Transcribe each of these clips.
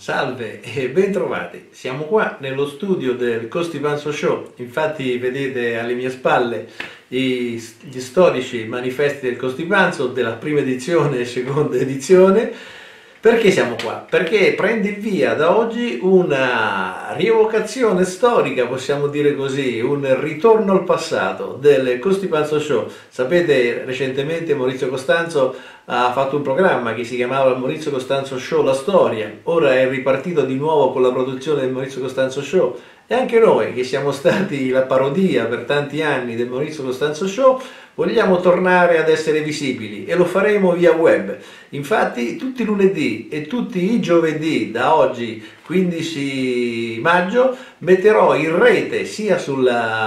Salve e bentrovati, siamo qua nello studio del Costipanzo Show, infatti vedete alle mie spalle gli storici manifesti del Costipanzo della prima edizione e seconda edizione. Perché siamo qua? Perché prende il via da oggi una rievocazione storica, possiamo dire così, un ritorno al passato del Costipanzo Show. Sapete, recentemente Maurizio Costanzo ha fatto un programma che si chiamava Maurizio Costanzo Show La Storia, ora è ripartito di nuovo con la produzione del Maurizio Costanzo Show e anche noi che siamo stati la parodia per tanti anni del Maurizio Costanzo Show vogliamo tornare ad essere visibili e lo faremo via web. Infatti tutti i lunedì e tutti i giovedì da oggi 15 maggio metterò in rete sia su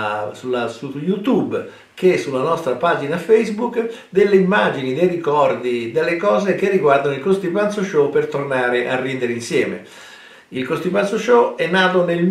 YouTube che sulla nostra pagina Facebook delle immagini, dei ricordi, delle cose che riguardano il Costipanzo Show per tornare a ridere insieme. Il Costipanzo Show è nato nel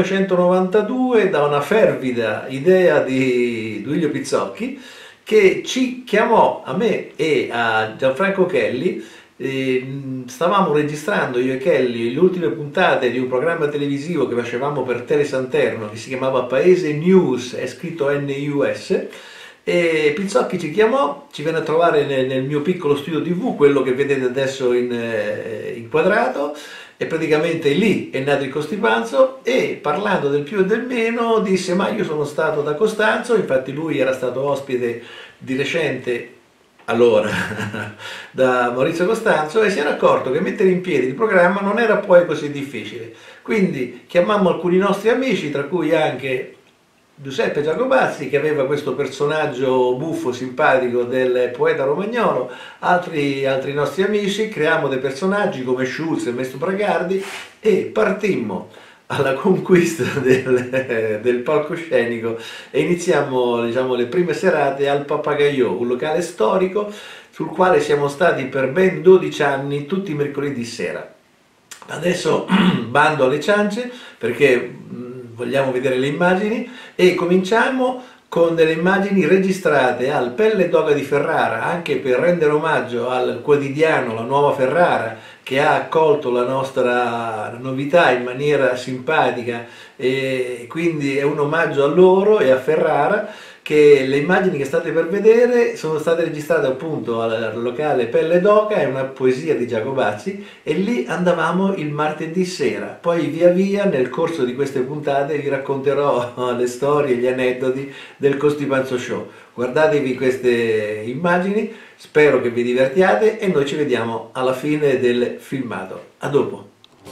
1992 da una fervida idea di Duilio Pizzocchi che ci chiamò a me e a Gianfranco Kelly. Stavamo registrando io e Kelly le ultime puntate di un programma televisivo che facevamo per Tele Santerno che si chiamava Paese News, è scritto NUS, e Pizzocchi ci chiamò, ci venne a trovare nel mio piccolo studio TV, quello che vedete adesso inquadrato, e praticamente lì è nato il Costipanzo e parlando del più e del meno disse: ma io sono stato da Costanzo, infatti lui era stato ospite di recente allora da Maurizio Costanzo e si era accorto che mettere in piedi il programma non era poi così difficile, quindi chiamammo alcuni nostri amici, tra cui anche Giuseppe Giacobazzi, che aveva questo personaggio buffo, simpatico del poeta romagnolo, altri nostri amici, creammo dei personaggi come Schulz e Mesto Bragardi e partimmo alla conquista del palcoscenico e iniziamo, diciamo, le prime serate al Papagaio, un locale storico sul quale siamo stati per ben 12 anni tutti i mercoledì sera. Adesso bando alle ciance perché vogliamo vedere le immagini e cominciamo con delle immagini registrate al Pelle d'Oca di Ferrara, anche per rendere omaggio al quotidiano La Nuova Ferrara che ha accolto la nostra novità in maniera simpatica e quindi è un omaggio a loro e a Ferrara, che le immagini che state per vedere sono state registrate appunto al locale Pelle d'Oca, è una poesia di Giacobazzi e lì andavamo il martedì sera. Poi via via nel corso di queste puntate vi racconterò le storie, gli aneddoti del Costipanzo Show. Guardatevi queste immagini, spero che vi divertiate e noi ci vediamo alla fine del filmato. A dopo!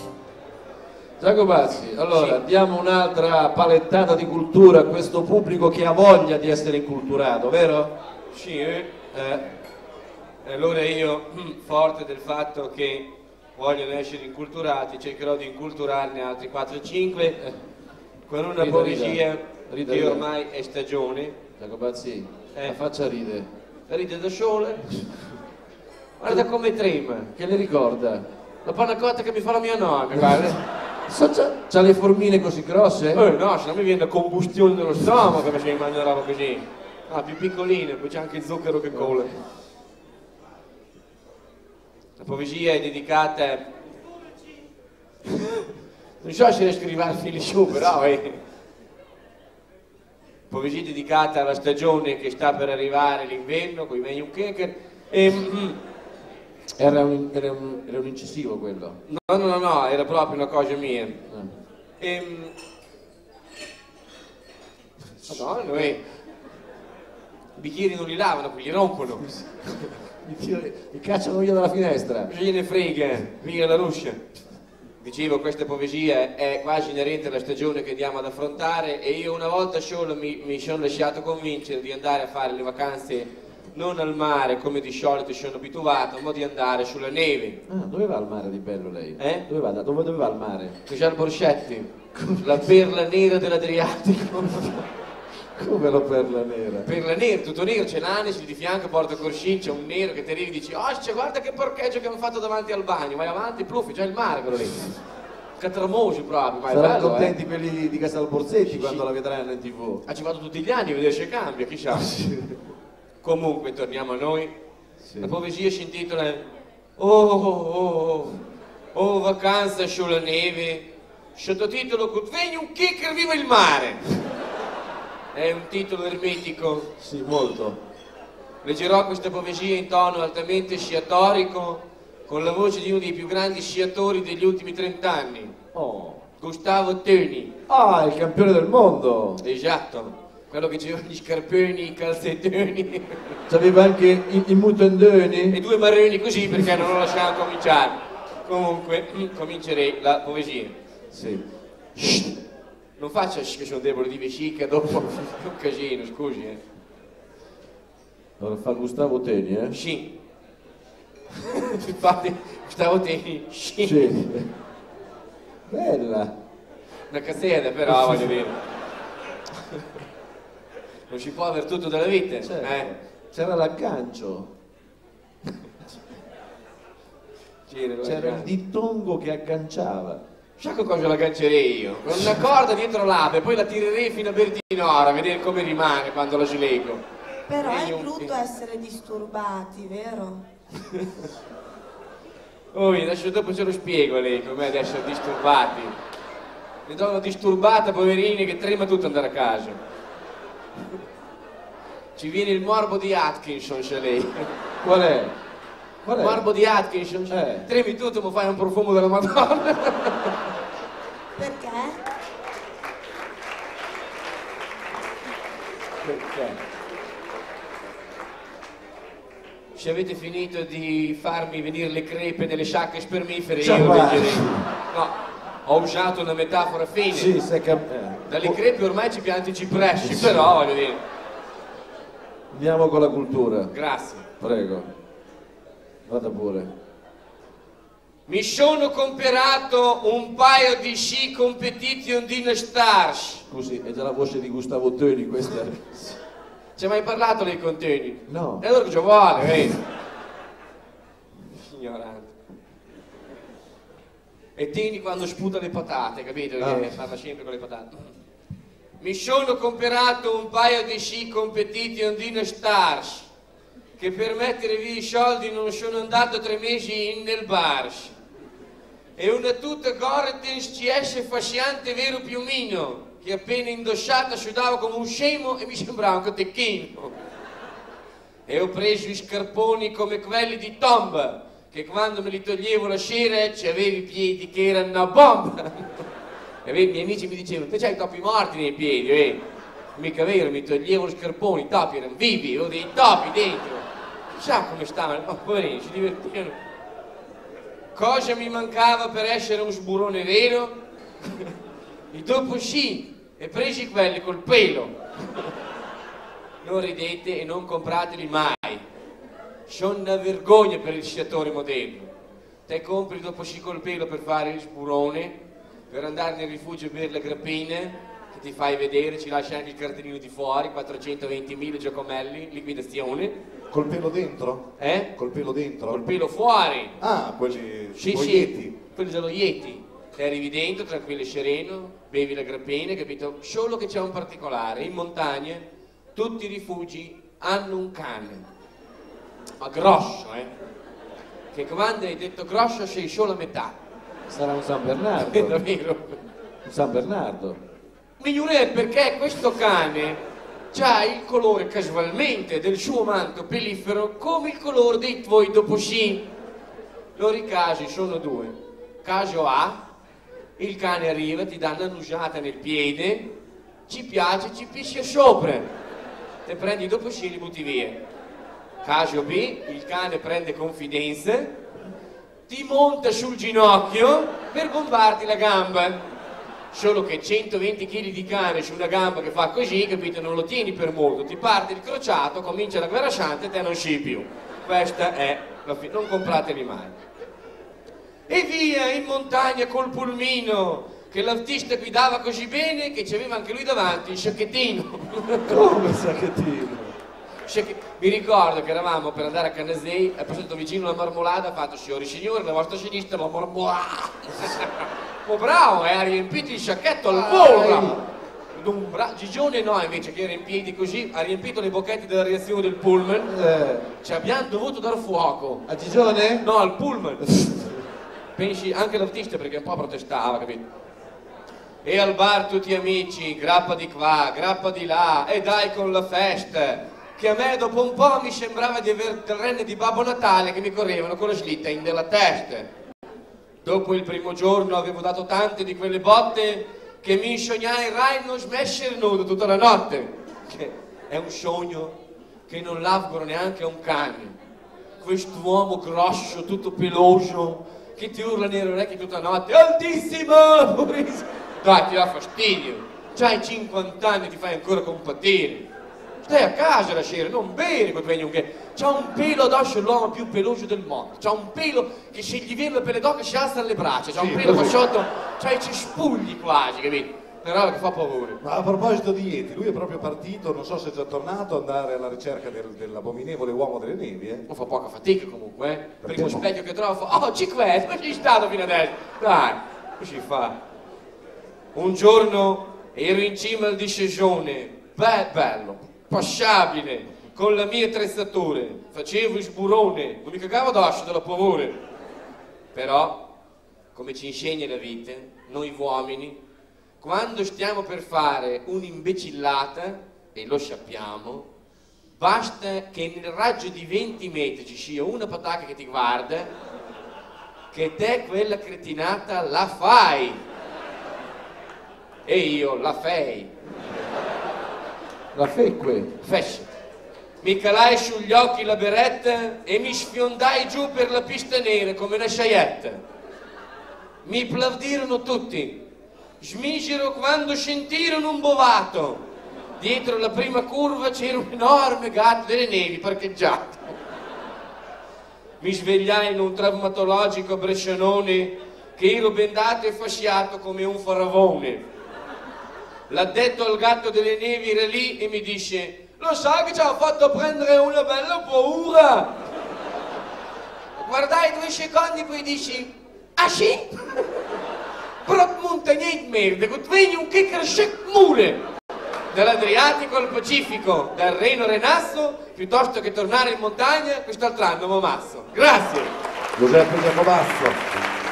Giacobazzi, allora sì, diamo un'altra palettata di cultura a questo pubblico che ha voglia di essere inculturato, vero? sì, allora io, forte del fatto che vogliono essere inculturati, cercherò di inculturarne altri 4-5 con una poesia che ormai è stagione. Giacobazzi, la faccia ride. Ride da sole, guarda come trema. Che le ricorda? La panna cotta che mi fa la mia nonna, guarda. C'ha le formine così grosse? No, se no mi viene combustione dello stomaco se mi mangio una roba così. No, più piccoline, poi c'è anche il zucchero che cola. La poesia è dedicata... Non so se riesco a arrivare fili su, però... Poesia dedicata alla stagione che sta per arrivare, l'inverno, con i Venium Keker. Era un incisivo quello? No, era proprio una cosa mia. Madonna, noi i bicchieri non li lavano, poi li rompono. Mi cacciano via dalla finestra. Cosa gliene frega, via la ruscia. Dicevo, questa poesia è quasi inerente alla stagione che andiamo ad affrontare e io una volta solo mi sono lasciato convincere di andare a fare le vacanze non al mare come di solito sono abituato, ma di andare sulla neve. Ah, dove va al mare di bello lei? Dove va al mare? Qui c'è il Borschetti, la perla nera dell'Adriatico. Come la perla nera? Perla nera, tutto nero, c'è l'Anis di fianco, Porto Corsin, c'è un nero che ti arrivi e dici: oh, guarda che porcheggio che hanno fatto davanti al bagno, vai avanti, pluffi, c'è il mare quello lì. Catramosi proprio, ma è saranno bello, contenti quelli di Casal Borsetti sì, quando la vedranno in TV. Ci vado tutti gli anni a vedere se cambia, chissà. Comunque torniamo a noi. La poesia si intitola Oh, oh, oh, o vacanza sulla neve, sottotitolo Vegni un kicker, viva il mare. È un titolo ermetico. Sì, molto. Leggerò questa poesia in tono altamente sciatorico, con la voce di uno dei più grandi sciatori degli ultimi 30 anni, Oh. Gustavo Toni. Ah, il campione del mondo. Esatto, quello che aveva gli scarponi, i calzettoni C'aveva anche i mutandoni. e 2 marroni così perché non lo lasciamo cominciare. Comunque, comincerei la poesia. Sì. Non faccia che sono debole di vescica, dopo è un casino, scusi. Allora fa Gustavo Toni, eh? Sì. Infatti, Gustavo Toni, sì. Sì. Bella. Una cazzetta però, voglio dire. Non si può aver tutto dalla vita, Certo. C'era l'aggancio. C'era il dittongo che agganciava. Sa che cosa la aggancerei io? Con una corda dietro l'ape e poi la tirerei fino a Bertinora a vedere come rimane quando la slego. Però è Io- brutto essere disturbati, vero? Oh, adesso dopo ce lo spiego a lei com'è ad essere disturbati. Mi do una disturbata, poverini, che trema tutto andare a casa. Ci viene il morbo di Atkinson, se lei. Qual è? Qual Il è? morbo di Atkinson, tremi tutto, ma fai un profumo della Madonna. Perché? Perché? Se avete finito di farmi venire le crepe nelle sciacche spermifere, Ciao, io va. leggerei. No, ho usato una metafora fine. Sì, Dalle crepe ormai ci pianti i cipressi, però voglio dire. Andiamo con la cultura. Grazie. Prego. Vada pure. Mi sono comperato un paio di sci competition di Stars. Scusi, è già la voce di Gustavo Toni questa? Ci hai mai parlato dei contegni? No. E allora che ci vuole, vedi? Ignorante. E tieni quando sputa le patate, capito? Che parla sempre con le patate. Mi sono comperato un paio di sci competition di Stars, che per mettere via i soldi non sono andato 3 mesi nel bar. E una tuta Goretens CS fasciante vero piumino, che appena indossata sudava come un scemo e mi sembrava un cotechino. E ho preso i scarponi come quelli di Tomba, che quando me li toglievo la sera c'avevi i piedi che erano una bomba. E i miei amici mi dicevano, te c'hai i topi morti nei piedi, Mica vero, mi toglievo gli scarponi, i topi erano vivi, avevo dei topi dentro. Chissà come stavano, oh, poverini, si divertivano. Cosa mi mancava per essere un sburone vero? I dopo sci, e presi quelli col pelo. Non ridete e non comprateli mai. Sono una vergogna per il sciatore moderno. Te compri dopo sci col pelo per fare il sburone, per andare nel rifugio a bere le grappine, che ti fai vedere, ci lascia anche il cartellino di fuori, 420.000 Giacomelli, liquidazione. Col pelo dentro? Eh? Col pelo dentro? Col pelo fuori. Ah, quelli Sì, coi sì, Yeti. quello dello Yeti. Te arrivi dentro, tranquillo e sereno, bevi la grappina, capito? Solo che c'è un particolare, in montagna tutti i rifugi hanno un cane, ma grosso, che quando hai detto grosso sei solo a metà. Sarà un San È Bernardo. davvero. Un San Bernardo. Migliore perché questo cane ha il colore casualmente del suo manto pellifero come il colore dei tuoi dopo sci. Loro i casi sono 2. Caso A, il cane arriva, ti dà un'annusata nel piede, ci piace, ci piscia sopra, te prendi dopo sci e li butti via. Caso B, il cane prende confidenza, ti monta sul ginocchio per bombarti la gamba. Solo che 120 kg di cane su una gamba che fa così, capito, non lo tieni per molto, ti parte il crociato, comincia la guerra santa e te non sci più. Questa è la fine, non comprateli mai. E via in montagna col pulmino, che l'artista guidava così bene che c'aveva anche lui davanti il sacchettino. Come sacchettino? Mi ricordo che eravamo per andare a Canazei, è passato vicino alla marmolada, ha fatto signori, la vostra sinistra la marmolada. Oh, bravo, ha riempito il sacchetto al volo. Gigione no, invece, che era in piedi così, ha riempito le bocchette della reazione del pullman. Ci abbiamo dovuto dar fuoco. A Gigione? No, al pullman. pensi anche l'artista perché un po' protestava, capito? E al bar tutti amici, grappa di qua, grappa di là, e dai con la festa, che a me dopo un po' mi sembrava di avere il renne di Babbo Natale che mi correvano con la slitta in della testa. Dopo il primo giorno avevo dato tante di quelle botte che mi sognai Rai non smescer nudo tutta la notte, che è un sogno che non l'auguro neanche a un cane. Quest'uomo grosso, tutto peloso, che ti urla nelle orecchie tutta la notte, altissimo! Dai, ti dà fastidio, c'hai 50 anni e ti fai ancora compatire. Stai a casa la sera, non bere quel regno che c'ha un pelo addosso l'uomo più peloso del mondo, c'ha un pelo che se gli viene la pelle d'oca si alza alle braccia, c'ha un pelo qua sotto, c'ha i cespugli quasi, capito? Una roba che fa paura. Ma a proposito di Yeti, lui è proprio partito, non so se è già tornato, ad andare alla ricerca dell'abominevole uomo delle nevi, Non fa poca fatica comunque, Primo specchio che trovo, oh Cicquet, dove sei stato fino adesso? Dai, come si fa? Un giorno ero in cima al discesone, bello, passabile, con la mia attrezzatura, facevo il sburone, non mi cagavo addosso dalla paura. Però, come ci insegna la vita, noi uomini, quando stiamo per fare un'imbecillata, e lo sappiamo, basta che nel raggio di 20 metri ci sia una patacca che ti guarda, che te quella cretinata la fai. E io la fei. La fecque. Fesce. Mi calai sugli occhi la beretta e mi sfiondai giù per la pista nera come una sciaietta. Mi applaudirono tutti. Smisero quando sentirono un bovato. Dietro la prima curva c'era un enorme gatto delle nevi parcheggiato. Mi svegliai in un traumatologico brescianone che ero bendato e fasciato come un faravone. L'addetto al gatto delle nevi era lì e mi dice: lo sai che ci ha fatto prendere una bella paura? Guardai 2 secondi e poi dici: ah sì? Però montagnè di merda, che vedi un chiccaro mure dall'Adriatico al Pacifico, dal Reno Renasso, piuttosto che tornare in montagna quest'altro anno m'ammasso. Grazie. Giuseppe Giacomasso.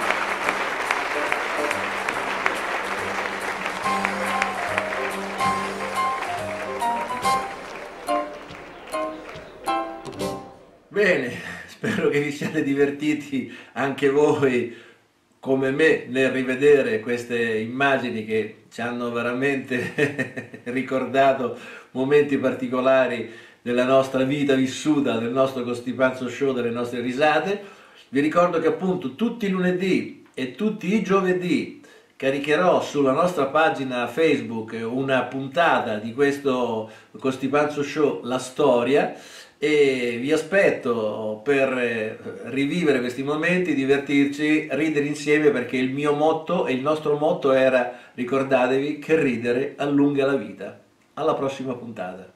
Bene, spero che vi siate divertiti anche voi come me nel rivedere queste immagini che ci hanno veramente ricordato momenti particolari della nostra vita vissuta, del nostro Costipanzo Show, delle nostre risate. Vi ricordo che appunto tutti i lunedì e tutti i giovedì caricherò sulla nostra pagina Facebook una puntata di questo Costipanzo Show, la storia, e vi aspetto per rivivere questi momenti, divertirci, ridere insieme, perché il mio motto e il nostro motto era: ricordatevi che ridere allunga la vita. Alla prossima puntata.